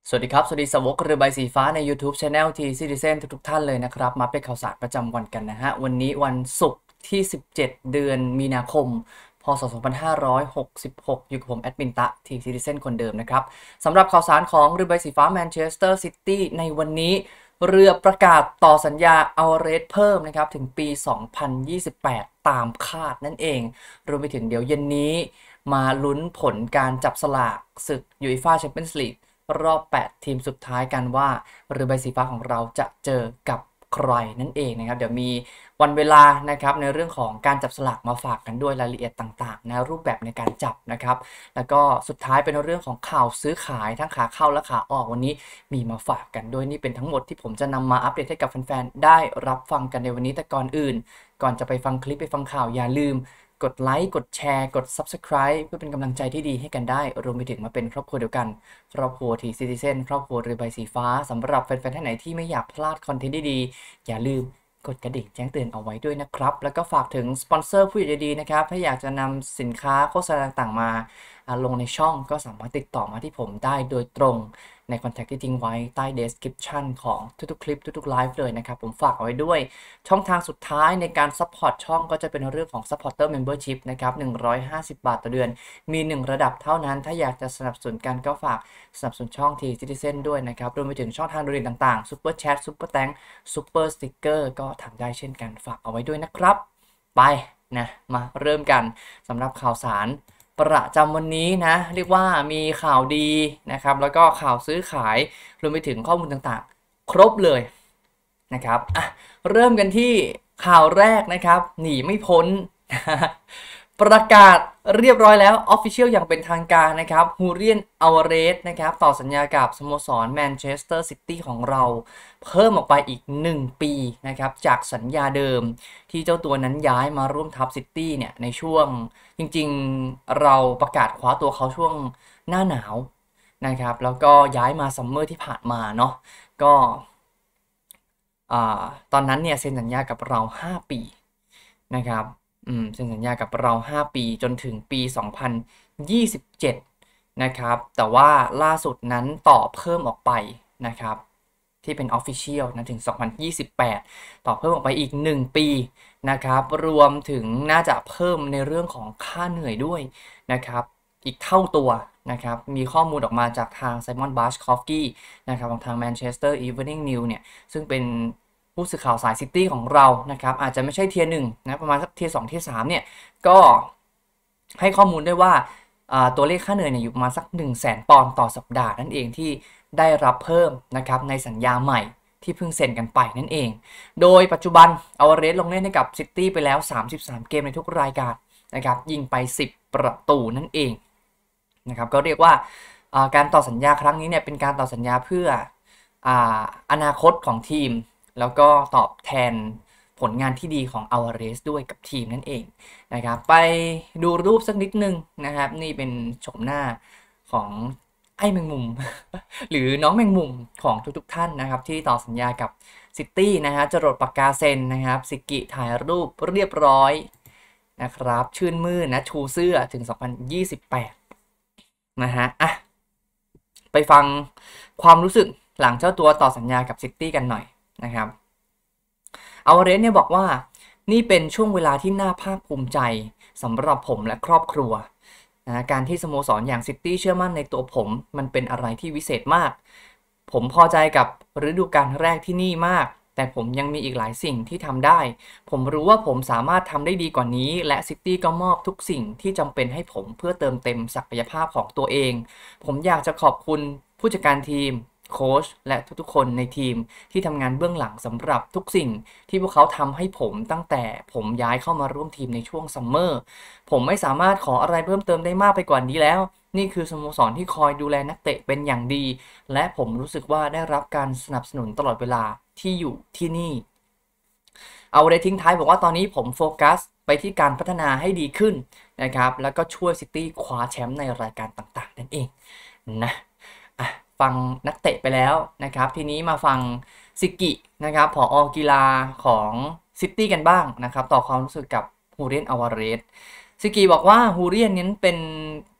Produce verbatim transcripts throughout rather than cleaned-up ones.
สวัสดีครับสวัสดีสาวกเรือใบสีฟ้าใน YouTube Channel T Citizen ทุกๆท่านเลยนะครับมาเป็นข่าวสารประจำวันกันนะฮะวันนี้วันศุกร์ที่ สิบเจ็ด เดือนมีนาคม พศ สองพันห้าร้อยหกสิบหก อยู่กับผมแอดมินตะ T Citizen คนเดิมนะครับสำหรับข่าวสารของเรือใบสีฟ้าแมนเชสเตอร์ซิตี้ในวันนี้เรือประกาศต่อสัญญาอัลเรสเพิ่มนะครับถึงปี สองพันยี่สิบแปด ตามคาดนั่นเองรวมไปถึงเดี๋ยวเย็นนี้มาลุ้นผลการจับสลากศึกยูอีฟ่าแชมเปี้ยนส์ลีกรอบ แปด ทีมสุดท้ายกันว่าเรือใบสีฟ้าของเราจะเจอกับใครนั่นเองนะครับเดี๋ยวมีวันเวลานะครับในเรื่องของการจับสลากมาฝากกันด้วยรายละเอียดต่างๆนะรูปแบบในการจับนะครับแล้วก็สุดท้ายเป็นเรื่องของข่าวซื้อขายทั้งขาเข้าและขาออกวันนี้มีมาฝากกันด้วยนี่เป็นทั้งหมดที่ผมจะนำมาอัปเดตให้กับแฟนๆได้รับฟังกันในวันนี้แต่ก่อนอื่นก่อนจะไปฟังคลิปไปฟังข่าวอย่าลืมกดไลค์กดแชร์กด Subscribe เพื่อเป็นกำลังใจที่ดีให้กันได้รวมไปถึงมาเป็นครอบครัวเดียวกันครอบครัว T Citizen ครอบครัวเรือใบสีฟ้าสำหรับแฟนๆท่านไหนที่ไม่อยากพลาดคอนเทนต์ดีๆอย่าลืมกดกระดิ่งแจ้งเตือนเอาไว้ด้วยนะครับแล้วก็ฝากถึงสปอนเซอร์ผู้ใหญ่ใจดีนะครับถ้าอยากจะนำสินค้าโฆษณาต่างๆมาลงในช่องก็สามารถติดต่อมาที่ผมได้โดยตรงในคอนแทคที่ทิ้งไว้ใต้ description ของทุกๆคลิปทุกๆไลฟ์เลยนะครับผมฝากเอาไว้ด้วยช่องทางสุดท้ายในการ support ช่องก็จะเป็นเรื่องของ supporter membership นะครับหนึ่งร้อยห้าสิบบาทต่อเดือนมีหนึ่งระดับเท่านั้นถ้าอยากจะสนับสนุนกันก็ฝากสนับสนุนช่อง T Citizen ด้วยนะครับรวมไปถึงช่องทางอื่นต่างๆ Super Chat Super Thanks Super Sticker ก็ทำได้เช่นกันฝากเอาไว้ด้วยนะครับไปนะมาเริ่มกันสำหรับข่าวสารประจำวันนี้นะเรียกว่ามีข่าวดีนะครับแล้วก็ข่าวซื้อขายรวมไปถึงข้อมูลต่างๆครบเลยนะครับอ่ะเริ่มกันที่ข่าวแรกนะครับหนีไม่พ้น ประกาศเรียบร้อยแล้ว Official อย่างเป็นทางการนะครับฮูเรียนอัลวาเรสนะครับต่อสัญญากับสโมสรแมนเชสเตอร์ซิตี้ของเราเพิ่มออกไปอีกหนึ่งปีนะครับจากสัญญาเดิมที่เจ้าตัวนั้นย้ายมาร่วมทัพซิตี้เนี่ยในช่วงจริงๆเราประกาศคว้าตัวเขาช่วงหน้าหนาวนะครับแล้วก็ย้ายมาซัมเมอร์ที่ผ่านมาเนาะก็ตอนนั้นเนี่ยเซ็นสัญญากับเราห้าปีนะครับอืมเซ็นสัญญากับเราห้าปีจนถึงปี สองพันยี่สิบเจ็ด นะครับแต่ว่าล่าสุดนั้นต่อเพิ่มออกไปนะครับที่เป็น Official นะถึง สองพันยี่สิบแปด ต่อเพิ่มออกไปอีกหนึ่งปีนะครับรวมถึงน่าจะเพิ่มในเรื่องของค่าเหนื่อยด้วยนะครับอีกเท่าตัวนะครับมีข้อมูลออกมาจากทางไซมอนบาชคอฟกี้นะครับของทาง Manchester Evening News เนี่ยซึ่งเป็นผู้สื่อข่าวสายซิตี้ของเรานะครับอาจจะไม่ใช่เทียร์หนึ่งนะประมาณสักเทียร์สองเทียร์สามเนี่ยก็ให้ข้อมูลได้ว่าตัวเลขค่าเหนื่อยเนี่ยอยู่ประมาณสัก หนึ่งแสน ปอนด์ต่อสัปดาห์นั่นเองที่ได้รับเพิ่มนะครับในสัญญาใหม่ที่เพิ่งเซ็นกันไปนั่นเองโดยปัจจุบันอัลวาเรสลงเล่นให้กับซิตี้ไปแล้วสามสิบสามเกมในทุกรายการนะครับยิงไปสิบประตูนั่นเองนะครับก็เรียกว่าการต่อสัญญาครั้งนี้เนี่ยเป็นการต่อสัญญาเพื่อออนาคตของทีมแล้วก็ตอบแทนผลงานที่ดีของอัลวาเรสด้วยกับทีมนั่นเองนะครับไปดูรูปสักนิดนึงนะครับนี่เป็นโฉมหน้าของไอ้แมงมุม หรือน้องแมงมุมของทุกๆท่านนะครับที่ต่อสัญญากับซิตี้นะฮะจรดปากกาเซ็นนะครับสิกิถ่ายรูปเรียบร้อยนะครับชื่นมื่นนะชูเสื้อถึง สองพันยี่สิบแปด นะฮะอ่ะไปฟังความรู้สึกหลังเจ้าตัวต่อสัญญากับซิตี้กันหน่อยนะครับอัลวาเรสเนี่ยบอกว่านี่เป็นช่วงเวลาที่น่าภาคภูมิใจสำหรับผมและครอบครัวนะการที่สโมสรอย่างซิตี้เชื่อมั่นในตัวผมมันเป็นอะไรที่วิเศษมากผมพอใจกับฤดูกาลแรกที่นี่มากแต่ผมยังมีอีกหลายสิ่งที่ทำได้ผมรู้ว่าผมสามารถทำได้ดีกว่านี้และซิตี้ก็มอบทุกสิ่งที่จำเป็นให้ผมเพื่อเติมเต็มศักยภาพของตัวเองผมอยากจะขอบคุณผู้จัดการทีมโค้ชและทุกๆคนในทีมที่ทำงานเบื้องหลังสำหรับทุกสิ่งที่พวกเขาทำให้ผมตั้งแต่ผมย้ายเข้ามาร่วมทีมในช่วงซัมเมอร์ผมไม่สามารถขออะไรเพิ่มเติมได้มากไปกว่านี้แล้วนี่คือสโมสรที่คอยดูแลนักเตะเป็นอย่างดีและผมรู้สึกว่าได้รับการสนับสนุนตลอดเวลาที่อยู่ที่นี่เอาได้ทิ้งท้ายบอกว่าตอนนี้ผมโฟกัสไปที่การพัฒนาให้ดีขึ้นนะครับแล้วก็ช่วยซิตี้คว้าแชมป์ในรายการต่างๆนั่นเองนะฟังนักเตะไปแล้วนะครับทีนี้มาฟังซิกินะครับผอ.กีฬาของซิตี้กันบ้างนะครับต่อความรู้สึกกับฮูเรียนอัลวาเรสซิกิบอกว่าฮูเรียนนั้นเป็น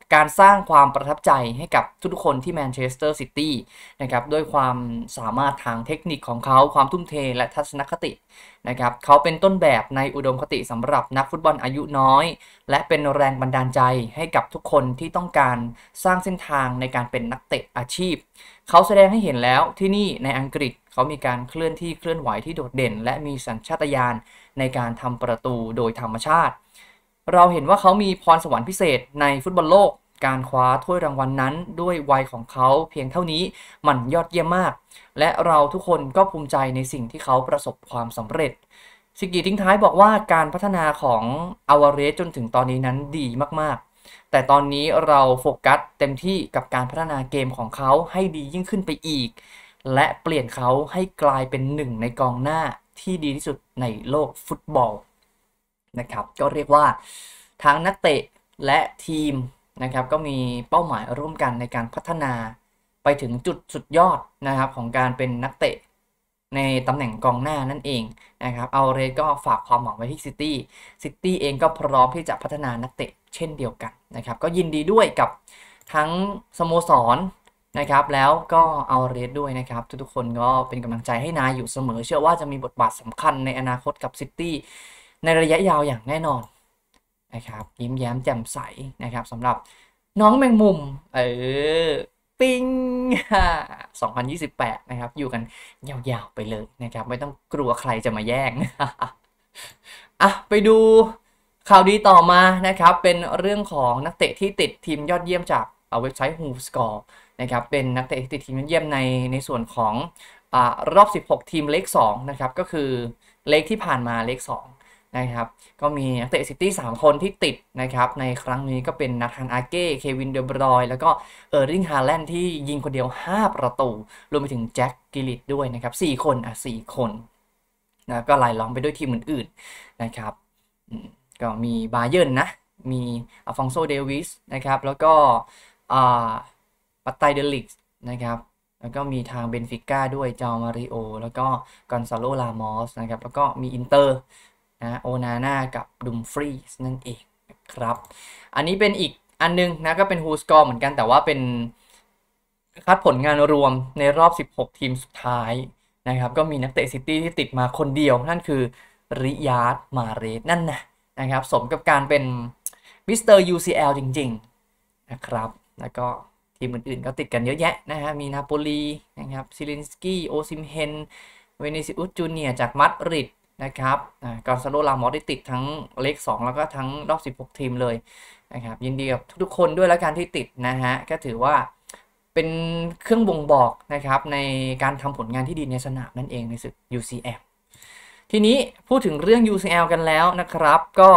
การสร้างความประทับใจให้กับทุกๆคนที่แมนเชสเตอร์ซิตี้นะครับด้วยความสามารถทางเทคนิคของเขาความทุ่มเทและทัศนคตินะครับเขาเป็นต้นแบบในอุดมคติสำหรับนักฟุตบอลอายุน้อยและเป็นแรงบันดาลใจให้กับทุกคนที่ต้องการสร้างเส้นทางในการเป็นนักเตะอาชีพเขาแสดงให้เห็นแล้วที่นี่ในอังกฤษเขามีการเคลื่อนที่เคลื่อนไหวที่โดดเด่นและมีสัญชาตญาณในการทำประตูโดยธรรมชาติเราเห็นว่าเขามีพรสวรรค์พิเศษในฟุตบอลโลกการคว้าถ้วยรางวัล น, นั้นด้วยวัยของเขาเพียงเท่านี้มันยอดเยี่ยมมากและเราทุกคนก็ภูมิใจในสิ่งที่เขาประสบความสำเร็จซิกิทิ้งท้ายบอกว่าการพัฒนาของอาวาเรสจนถึงตอนนี้นั้นดีมากๆแต่ตอนนี้เราโฟกัสเต็มที่กับการพัฒนาเกมของเขาให้ดียิ่งขึ้นไปอีกและเปลี่ยนเขาให้กลายเป็นหนึ่งในกองหน้าที่ดีที่สุดในโลกฟุตบอลนะครับก็เรียกว่าทั้งนักเตะและทีมนะครับก็มีเป้าหมายร่วมกันในการพัฒนาไปถึงจุดสุดยอดนะครับของการเป็นนักเตะในตำแหน่งกองหน้านั่นเองนะครับเอาเรก็ฝากความหวังไว้ที่ซิตี้ซิตี้เองก็พร้อมที่จะพัฒนานักเตะเช่นเดียวกันนะครับก็ยินดีด้วยกับทั้งสโมสรนะครับแล้วก็เอาเรสด้วยนะครับทุกๆคนก็เป็นกำลังใจให้นายอยู่เสมอเชื่อว่าจะมีบทบาทสำคัญในอนาคตกับซิตี้ในระยะยาวอย่างแน่นอนนะครับยิ้มแย้มแจ่มใสนะครับสำหรับน้องแมงมุมเออปิ้งสองพันยี่สิบแปดนะครับอยู่กันยาวๆไปเลยนะครับไม่ต้องกลัวใครจะมาแย่งอ่ะไปดูข่าวดีต่อมานะครับเป็นเรื่องของนักเตะที่ติดทีมยอดเยี่ยมจากเว็บไซต์ WhoScore นะครับเป็นนักเตะที่ติดทีมยอดเยี่ยมในในส่วนของอ่ารอบสิบหกทีมเลขสองนะครับก็คือเลขที่ผ่านมาเลขสองนะครับก็มีนักเตะซิตี้สามคนที่ติดนะครับในครั้งนี้ก็เป็นนาธานอาเก้เควินเดบรอยแล้วก็เออร์ลิงฮาแลนด์ที่ยิงคนเดียวห้าประตูรวมไปถึงแจ็คกิลิตด้วยนะครับสี่คนอ่ะสี่คนนะก็รายล้อมไปด้วยทีมอื่นๆนะครับก็มีบาเยิร์นนะมีอัลฟองโซเดวิสนะครับแล้วก็อ่าปัตไตเดลิกนะครับแล้วก็มีทางเบนฟิก้าด้วยจามาริโอแล้วก็กอนซาโลลามอสนะครับแล้วก็มีอินเตอร์นะโอนาน่ากับดุมฟรีสนั่นเองนะครับอันนี้เป็นอีกอันนึงนะก็เป็นฮูสกอร์เหมือนกันแต่ว่าเป็นคัดผลงานรวมในรอบสิบหกทีมสุดท้ายนะครับก็มีนักเตะซิตี้ที่ติดมาคนเดียวนั่นคือริยาร์ดมาเรสนั่นนะนะครับสมกับการเป็นมิสเตอร์ ยู ซี แอล จริงๆนะครับแล้วก็ทีมอื่นๆก็ติดกันเยอะแยะนะฮะมีนาโปลีนะครับซิลินสกี้โอซิมเฮนเวเนซิอุสจูเนียจากมาดริดนะครับกอนซาโลลามอสได้ติดทั้งเลขสองแล้วก็ทั้งรอบสิบหกทีมเลยนะครับยินดีกับทุกๆคนด้วยแล้วการที่ติดนะฮะก็ถือว่าเป็นเครื่องบ่งบอกนะครับในการทำผลงานที่ดีในสนามนั่นเองในศึก ยู ซี แอล ทีนี้พูดถึงเรื่อง ยู ซี แอล กันแล้วนะครับก็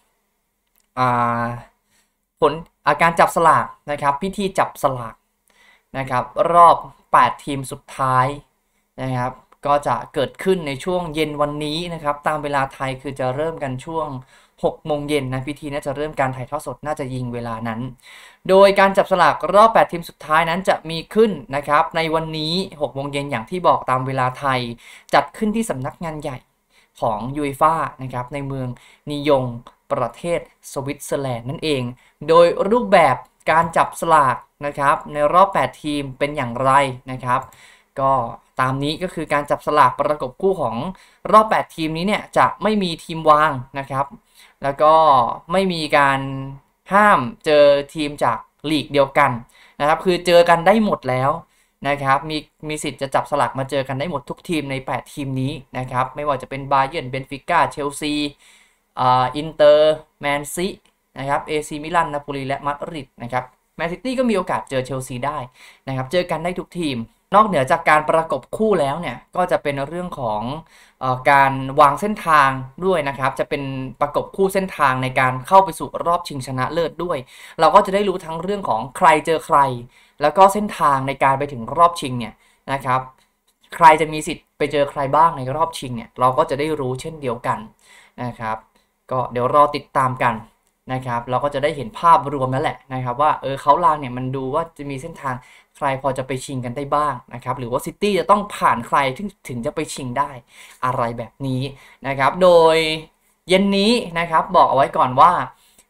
ผลอาการจับสลากนะครับพิธีจับสลากนะครับรอบแปดทีมสุดท้ายนะครับก็จะเกิดขึ้นในช่วงเย็นวันนี้นะครับตามเวลาไทยคือจะเริ่มกันช่วงหกโมงเย็นนะพิธีน่าจะเริ่มการถ่ายทอดสดน่าจะยิงเวลานั้นโดยการจับสลากรอบแปดทีมสุดท้ายนั้นจะมีขึ้นนะครับในวันนี้หกโมงเย็นอย่างที่บอกตามเวลาไทยจัดขึ้นที่สำนักงานใหญ่ของยูเอฟ่านะครับในเมืองนียงประเทศสวิตเซอร์แลนด์นั่นเองโดยรูปแบบการจับสลากนะครับในรอบแปดทีมเป็นอย่างไรนะครับก็ตามนี้ก็คือการจับสลากประกบคู่ของรอบแปดทีมนี้เนี่ยจะไม่มีทีมวางนะครับแล้วก็ไม่มีการห้ามเจอทีมจากลีกเดียวกันนะครับคือเจอกันได้หมดแล้วนะครับมีมีสิทธิ์จะจับสลากมาเจอกันได้หมดทุกทีมในแปดทีมนี้นะครับไม่ว่าจะเป็นบาเยิร์นเบนฟิก้าเชลซีอ่าอินเตอร์แมนซีนะครับเอซีมิลานนาโปลีและมาดริดนะครับแมนซิตี้ก็มีโอกาสเจอเชลซีได้นะครับเจอกันได้ทุกทีมนอกเหนือจากการประกบคู่แล้วเนี่ยก็จะเป็นเรื่องของเอ่อการวางเส้นทางด้วยนะครับจะเป็นประกบคู่เส้นทางในการเข้าไปสู่รอบชิงชนะเลิศด้วยเราก็จะได้รู้ทั้งเรื่องของใครเจอใครแล้วก็เส้นทางในการไปถึงรอบชิงเนี่ยนะครับใครจะมีสิทธิ์ไปเจอใครบ้างในรอบชิงเนี่ยเราก็จะได้รู้เช่นเดียวกันนะครับก็เดี๋ยวรอติดตามกันนะครับเราก็จะได้เห็นภาพรวมแล้วแหละนะครับว่าเออเขาลางเนี่ยมันดูว่าจะมีเส้นทางใครพอจะไปชิงกันได้บ้างนะครับหรือว่าซิตี้จะต้องผ่านใครถึงถึงจะไปชิงได้อะไรแบบนี้นะครับโดยเย็นนี้นะครับบอกเอาไว้ก่อนว่า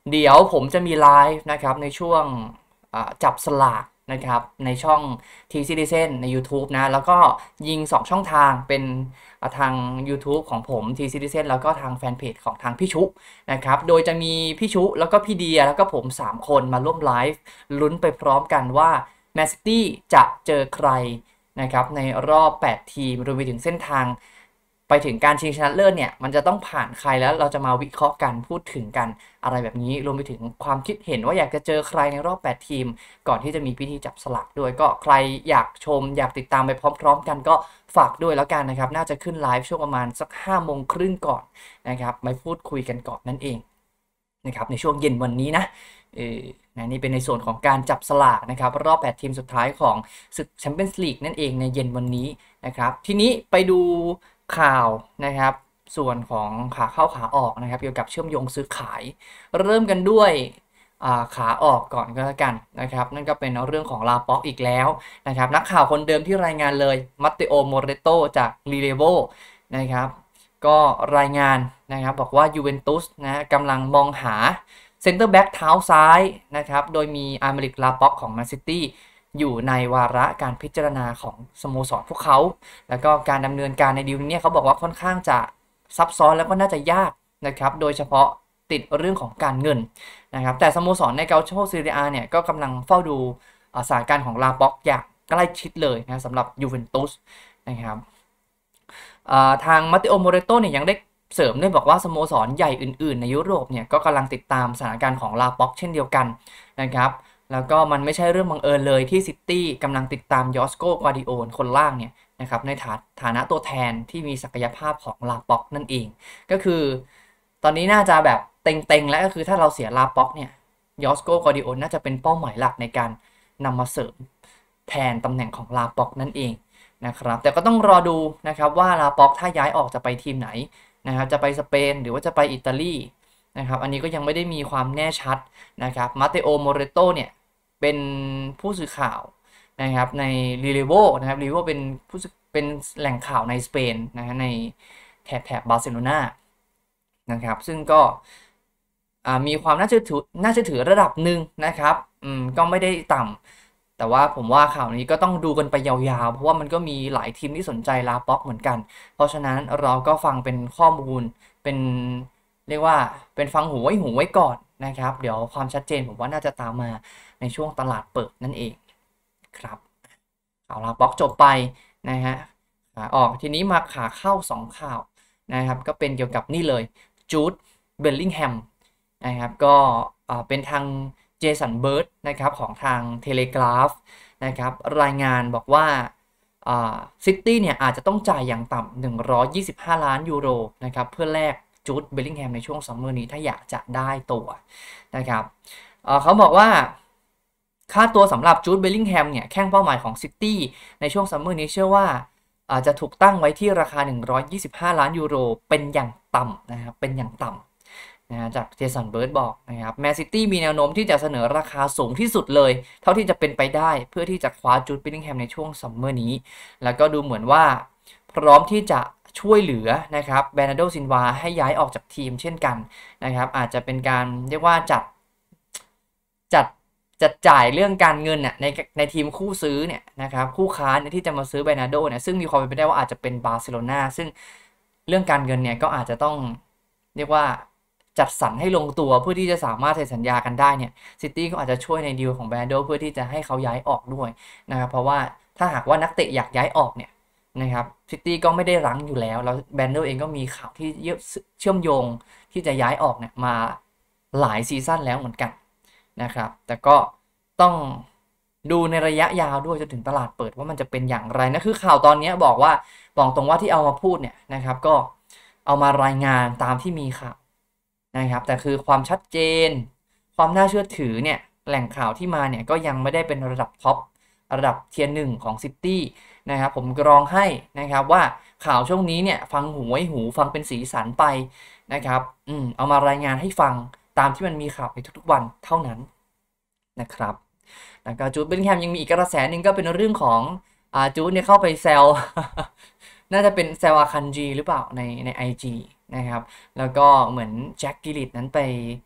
เดี๋ยวผมจะมีไลฟ์นะครับในช่วงจับสลากนะครับในช่อง T-Citizen ใน YouTube นะแล้วก็ยิงสองช่องทางเป็นทาง YouTube ของผม T-Citizen แล้วก็ทางแฟนเพจของทางพี่ชุนะครับโดยจะมีพี่ชุแล้วก็พี่เดียแล้วก็ผมสามคนมาร่วมไลฟ์ลุ้นไปพร้อมกันว่าแมนซิตี้จะเจอใครนะครับในรอบแปดทีมรวมไปถึงเส้นทางไปถึงการชิงชนะเลิศเนี่ยมันจะต้องผ่านใครแล้วเราจะมาวิเคราะห์กันพูดถึงกันอะไรแบบนี้รวมไปถึงความคิดเห็นว่าอยากจะเจอใครในรอบแปดทีมก่อนที่จะมีพิธีจับสลากด้วยก็ใครอยากชมอยากติดตามไปพร้อมๆกันก็ฝากด้วยแล้วกันนะครับน่าจะขึ้นไลฟ์ช่วงประมาณสักห้าโมงครึ่งก่อนนะครับมาพูดคุยกันก่อนนั่นเองนะครับในช่วงเย็นวันนี้นะเออนะนี่เป็นในส่วนของการจับสลากนะครับรอบแปดทีมสุดท้ายของศึกแชมเปี้ยนส์ลีกนั่นเองในเย็นวันนี้นะครับทีนี้ไปดูข่าวนะครับส่วนของขาเข้าขาออกนะครับเกี่ยวกับเชื่อมโยงซื้อขายเริ่มกันด้วยขาออกก่อนก็แล้วกันนะครับนั่นก็เป็นเรื่องของลาป็อกอีกแล้วนะครับนักข่าวคนเดิมที่รายงานเลยมัตเตโอโมเรโตจากลีเลโวนะครับก็รายงานนะครับบอกว่ายูเวนตุสนะกำลังมองหาเซนเตอร์แบ็กเท้าซ้ายนะครับโดยมีอาร์เมริกลาป็อกของแมนซิตี้อยู่ในวาระการพิจารณาของสโมสรพวกเขาแล้วก็การดำเนินการในดีลนี้เขาบอกว่าค่อนข้างจะซับซ้อนแล้วก็น่าจะยากนะครับโดยเฉพาะติดเรื่องของการเงินนะครับแต่สโมสรในเกาโชซีเรียเนี่ยก็กำลังเฝ้าดูสถานการณ์ของลาป็อกอย่างใกล้ชิดเลยนะสำหรับยูเวนตุสนะครับทางมาติโอโมเรโตเนี่ยยังได้เสริมด้วยบอกว่าสโมสรใหญ่อื่นๆในยุโรปเนี่ยก็กำลังติดตามสถานการณ์ของลาป็อกเช่นเดียวกันนะครับแล้วก็มันไม่ใช่เรื่องบังเอิญเลยที่ซิตี้กำลังติดตามยอสโกกวาดิโอคนล่างเนี่ยนะครับในฐานะตัวแทนที่มีศักยภาพของลาป็อกนั่นเองก็คือตอนนี้น่าจะแบบเต็งๆแล้วก็คือถ้าเราเสียลาป็อกเนี่ยยอสโกกวาดิโอน่าจะเป็นเป้าหมายหลักในการนำมาเสริมแทนตำแหน่งของลาป็อกนั่นเองนะครับแต่ก็ต้องรอดูนะครับว่าลาป็อกถ้าย้ายออกจะไปทีมไหนนะครับจะไปสเปนหรือว่าจะไปอิตาลีนะครับอันนี้ก็ยังไม่ได้มีความแน่ชัดนะครับมาเตโอโมเรโตเนี่ยเป็นผู้สื่อข่าวนะครับในรีเลโวนะครับรีเลโวเป็นผู้เป็นแหล่งข่าวในสเปนนะฮะในแถบแถบบาร์เซโลนานะครับซึ่งก็มีความน่าเชื่อถือน่าเชื่อถือระดับหนึ่งนะครับอืมก็ไม่ได้ต่ำแต่ว่าผมว่าข่าวนี้ก็ต้องดูกันไปยาวๆเพราะว่ามันก็มีหลายทีมที่สนใจลาป็อกเหมือนกันเพราะฉะนั้นเราก็ฟังเป็นข้อมูลเป็นเรียกว่าเป็นฟังหูไว้หูไว้ก่อนนะครับเดี๋ยวความชัดเจนผมว่าน่าจะตามมาในช่วงตลาดเปิดนั่นเองครับข่าวลาป็อกจบไปนะฮะขาออกทีนี้มาขาเข้าสองข่าวนะครับก็เป็นเกี่ยวกับนี่เลยจูดเบลลิงแฮมนะครับก็เป็นทางเจสันเบิร์ดนะครับของทางเทเลกราฟนะครับรายงานบอกว่าซิตี้เนี่ยอาจจะต้องจ่ายอย่างต่ำหนึ่งร้อยยี่สิบห้าล้านยูโรนะครับเพื่อแลกจูดเบลลิงแฮมในช่วงซัมเมอร์นี้ถ้าอยากจะได้ตัวนะครับเขาบอกว่าค่าตัวสำหรับจูดเบลลิงแฮมเนี่ยแข้งเป้าหมายของซิตี้ในช่วงซัมเมอร์นี้เชื่อว่าอาจจะถูกตั้งไว้ที่ราคาหนึ่งร้อยยี่สิบห้าล้านยูโรเป็นอย่างต่ำนะครับเป็นอย่างต่ำนะจากเจสันเบิร์ดบอกนะครับแมนซิตี้มีแนวโน้มที่จะเสนอราคาสูงที่สุดเลยเท่าที่จะเป็นไปได้เพื่อที่จะคว้าจูดเบลลิงแฮมในช่วงซัมเมอร์นี้แล้วก็ดูเหมือนว่าพร้อมที่จะช่วยเหลือนะครับเบร์นาร์โดซินวาให้ย้ายออกจากทีมเช่นกันนะครับอาจจะเป็นการเรียกว่าจัดจัดจัดจ่ายเรื่องการเงินน่ะในในทีมคู่ซื้อเนี่ยนะครับคู่ค้าเนี่ยที่จะมาซื้อเบร์นาร์โดเนี่ยซึ่งมีความเป็นไปได้ว่าอาจจะเป็นบาร์เซโลนาซึ่งเรื่องการเงินเนี่ยก็อาจจะต้องเรียกว่าจัดสรรให้ลงตัวเพื่อที่จะสามารถเซ็นสัญญากันได้เนี่ยซิตี้ก็อาจจะช่วยในดีลของเบร์นาร์โดเพื่อที่จะให้เขาย้ายออกด้วยนะครับเพราะว่าถ้าหากว่านักเตะอยากย้ายออกเนี่ยนะครับซิตี้ก็ไม่ได้รั้งอยู่แล้วแล้วแบนเดอร์เองก็มีข่าวที่เชื่อมโยงที่จะย้ายออกเนี่ยมาหลายซีซั่นแล้วเหมือนกันนะครับแต่ก็ต้องดูในระยะยาวด้วยจนถึงตลาดเปิดว่ามันจะเป็นอย่างไรนะคือข่าวตอนนี้บอกว่าบอกตรงว่าที่เอามาพูดเนี่ยนะครับก็เอามารายงานตามที่มีข่าวนะครับแต่คือความชัดเจนความน่าเชื่อถือเนี่ยแหล่งข่าวที่มาเนี่ยก็ยังไม่ได้เป็นระดับท็อประดับเทียร์หนึ่งของซิตี้นะครับผมกรองให้นะครับว่าข่าวช่วงนี้เนี่ยฟังหูไว้หูฟังเป็นสีสันไปนะครับอืมเอามารายงานให้ฟังตามที่มันมีข่าวในทุกๆวันเท่านั้นนะครับแล้วก็จูดเบลลิงแฮมยังมีอีกกระแสหนึ่งก็เป็นเรื่องของอ่าจูดเนี่ยเข้าไปแซว น่าจะเป็นแซวอาคันจีหรือเปล่าในใน ไอ จี นะครับแล้วก็เหมือนแจ็คกิลิตนั้นไป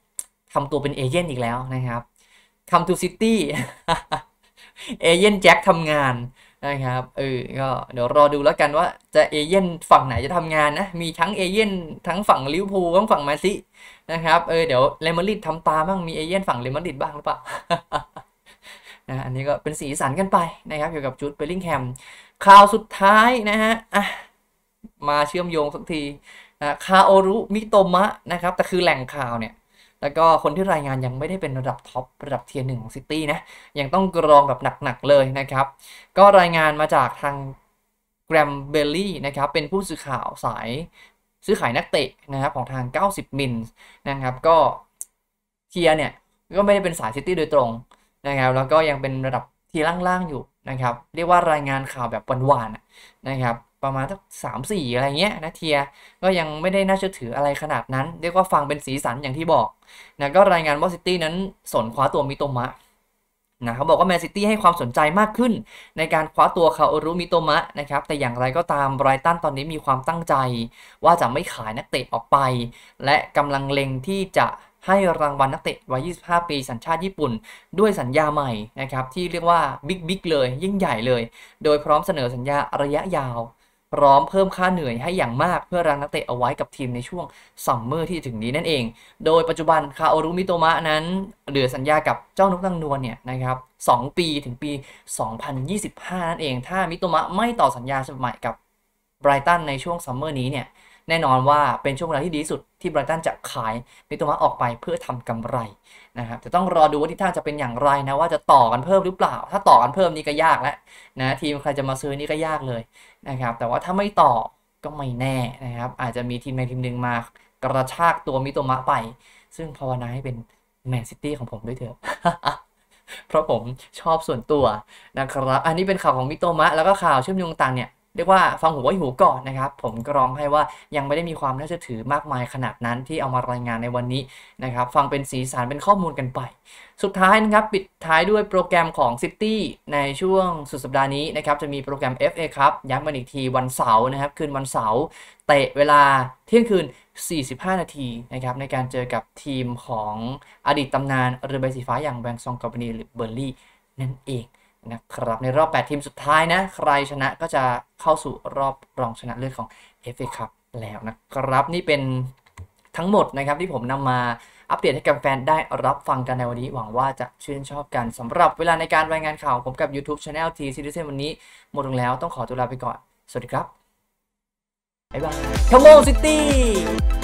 ทำตัวเป็นเอเจนต์อีกแล้วนะครับ Come to City เอเจนต์แจ็คทำงานนะครับเออก็เดี๋ยวรอดูแล้วกันว่าจะเอเจนต์ฝั่งไหนจะทำงานนะมีทั้งเอเจนต์ทั้งฝั่งลิเวอร์พูลทั้งฝั่งแมนซีนะครับเออเดี๋ยวเรอัลมาดริดทำตามบ้างมีเอเจนต์ฝั่งเรอัลมาดริดบ้างหรือเปล่า นะอันนี้ก็เป็นสีสันกันไปนะครับเกี่ยวกับจูดเบลลิงแฮมข่าวสุดท้ายนะฮะอ่ะมาเชื่อมโยงสักทีนะคาโอรุมิโตมะนะครับแต่คือแหล่งข่าวเนี่ยแล้วก็คนที่รายงานยังไม่ได้เป็นระดับท็อประดับเทียร์หนึ่งของซิตี้นะยังต้องกรองแบบหนักๆเลยนะครับก็รายงานมาจากทางแกรมเบลลี่นะครับเป็นผู้สื่อข่าวสายซื้อขายนักเตะนะครับของทางเก้าสิบมิลนะครับก็เทียร์เนี่ยก็ไม่ได้เป็นสายซิตี้โดยตรงนะครับแล้วก็ยังเป็นระดับเทียร์ล่างๆอยู่นะครับเรียกว่ารายงานข่าวแบบหวานๆนะครับประมาณสักสามสี่อะไรเงี้ยนะเทียก็ยังไม่ได้น่าเชื่อถืออะไรขนาดนั้นเรียกว่าฟังเป็นสีสันอย่างที่บอกนะก็รายงานว่าซิตี้นั้นสนคว้าตัวมิโตมะนะเขาบอกว่าแมนซิตี้ให้ความสนใจมากขึ้นในการคว้าตัวคาโอรุมิโตมะนะครับแต่อย่างไรก็ตามไบรตันตอนนี้มีความตั้งใจว่าจะไม่ขายนักเตะออกไปและกำลังเล็งที่จะให้รางวัลนักเตะวัยยี่สิบห้าปีสัญชาติญี่ปุ่นด้วยสัญญาใหม่นะครับที่เรียกว่าบิ๊กบิ๊กเลยยิ่งใหญ่เลยโดยพร้อมเสนอสัญญาระยะยาวพร้อมเพิ่มค่าเหนื่อยให้อย่างมากเพื่อรั้งนักเตะเอาไว้กับทีมในช่วงซัมเมอร์ที่จะถึงนี้นั่นเองโดยปัจจุบันคาโอรุมิโตมะนั้นเหลือสัญญากับเจ้านกนางนวลเนี่ยนะครับสองปีถึงปีสองพันยี่สิบห้านั่นเองถ้ามิโตมะไม่ต่อสัญญาฉบับใหม่กับไบรตันในช่วงซัมเมอร์นี้เนี่ยแน่นอนว่าเป็นช่วงเวลาที่ดีสุดที่ไบรตันจะขายมิโตมะออกไปเพื่อทำกำไรนะครับจะต้องรอดูว่าทิศทางจะเป็นอย่างไรนะว่าจะต่อกันเพิ่มหรือเปล่าถ้าต่อกันเพิ่มนี่ก็ยากแล้วนะทีมใครจะมาซื้อนี่ก็ยากเลยนะครับแต่ว่าถ้าไม่ต่อก็ไม่แน่นะครับอาจจะมีทีมในทีมหนึ่งมากระชากตัวมิโตมะไปซึ่งภาวนาให้เป็นแมนซิตี้ของผมด้วยเถอะ เพราะผมชอบส่วนตัวนะครับอันนี้เป็นข่าวของมิโตมะแล้วก็ข่าวเชื่อมโยงต่างเนี่ยเรียกว่าฟังหูไว้หูก่อนนะครับผมกรองให้ว่ายังไม่ได้มีความน่าเชื่อถือมากมายขนาดนั้นที่เอามารายงานในวันนี้นะครับฟังเป็นสีสันเป็นข้อมูลกันไปสุดท้ายนะครับปิดท้ายด้วยโปรแกรมของ City ในช่วงสุดสัปดาห์นี้นะครับจะมีโปรแกรม เอฟ เอ ครับย้ำกันอีกทีวันเสาร์นะครับคืนวันเสาร์เตะเวลาเที่ยงคืนสี่สิบห้านาทีนะครับในการเจอกับทีมของอดีตตำนานเรือใบสีฟ้าอย่างแบงซองกอร์บานีหรือเบอร์ลี่นั่นเองนะครับในรอบแปดทีมสุดท้ายนะใครชนะก็จะเข้าสู่รอบรองชนะเลิศของ เอฟ เอ Cup แล้วนะครับนี่เป็นทั้งหมดนะครับที่ผมนำมาอัปเดตให้กับแฟนได้รับฟังกันในวันนี้หวังว่าจะชื่นชอบกันสำหรับเวลาในการรายงานข่าวผมกับ YouTube Channel T Citizen วันนี้หมดลงแล้วต้องขอตัวลาไปก่อนสวัสดีครับบ๊ายบาย Come on City